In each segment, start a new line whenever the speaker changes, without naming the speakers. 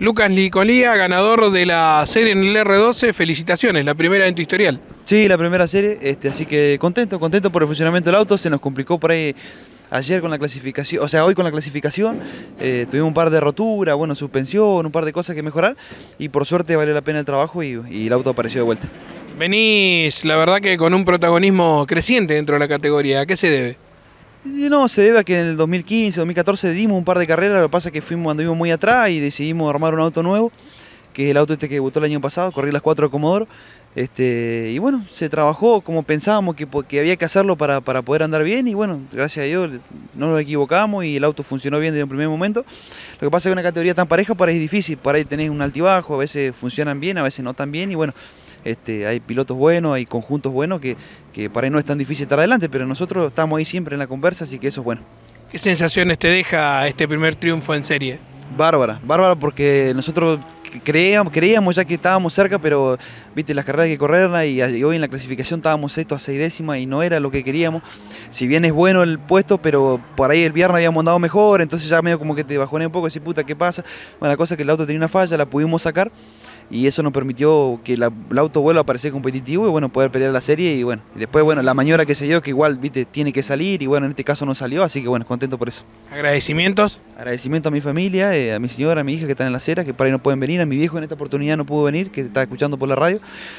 Lucas Nicolía, ganador de la serie en el R12, felicitaciones, la primera en tu historial.
Sí, la primera serie, así que contento por el funcionamiento del auto. Se nos complicó por ahí ayer con la clasificación, o sea, hoy con la clasificación. Tuvimos un par de roturas, bueno, suspensión, un par de cosas que mejorar y por suerte valió la pena el trabajo y el auto apareció de vuelta.
Venís, la verdad que con un protagonismo creciente dentro de la categoría, ¿a qué se debe?
No, se debe a que en el 2015, 2014 dimos un par de carreras, lo que pasa es que anduvimos muy atrás y decidimos armar un auto nuevo, que es el auto que debutó el año pasado, corrí las 4 de Comodoro. Y bueno, se trabajó como pensábamos que había que hacerlo para poder andar bien y bueno, gracias a Dios no nos equivocamos y el auto funcionó bien desde un primer momento. Lo que pasa es que una categoría tan pareja por ahí es difícil, por ahí tenés un altibajo, a veces funcionan bien, a veces no tan bien y bueno, hay pilotos buenos, hay conjuntos buenos que para ahí no es tan difícil estar adelante, pero nosotros estamos ahí siempre en la conversa, así que eso es bueno.
¿Qué sensaciones te deja este primer triunfo en serie?
Bárbara porque nosotros creíamos ya que estábamos cerca, pero viste las carreras hay que correrlas y hoy en la clasificación estábamos sexto a 6 décimas y no era lo que queríamos. Si bien es bueno el puesto, pero por ahí el viernes habíamos andado mejor, entonces ya medio como que te bajoné un poco y decís, puta, ¿qué pasa? Bueno, la cosa es que el auto tenía una falla, la pudimos sacar y eso nos permitió que el auto vuelva a parecer competitivo y bueno, poder pelear la serie y bueno, y después bueno, la maniobra que se dio que igual, viste, tiene que salir y bueno, en este caso no salió, así que bueno, contento por eso.
¿Agradecimientos?
Agradecimiento a mi familia, a mi señora, a mi hija que están en la acera, que por ahí no pueden venir, a mi viejo en esta oportunidad no pudo venir, que está escuchando por la radio,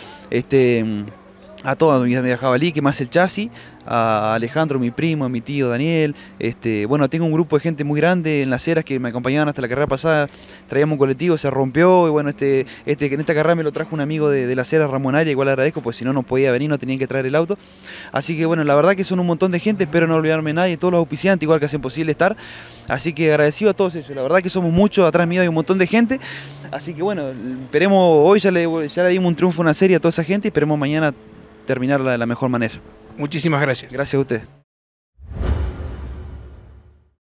a toda mi jabalí, que más el chasis, a Alejandro, mi primo, a mi tío Daniel, bueno, tengo un grupo de gente muy grande en las aceras que me acompañaban hasta la carrera pasada, traíamos un colectivo, se rompió, y bueno, en esta carrera me lo trajo un amigo de la acera, Ramón Aria, igual agradezco, pues si no, no podía venir, no tenían que traer el auto, así que bueno, la verdad que son un montón de gente, espero no olvidarme de nadie, todos los auspiciantes, igual que hacen posible estar, así que agradecido a todos ellos, la verdad que somos muchos, atrás mío hay un montón de gente, así que bueno, esperemos, hoy ya le dimos un triunfo a una serie a toda esa gente y esperemos mañana terminarla de la mejor manera.
Muchísimas gracias.
Gracias a usted.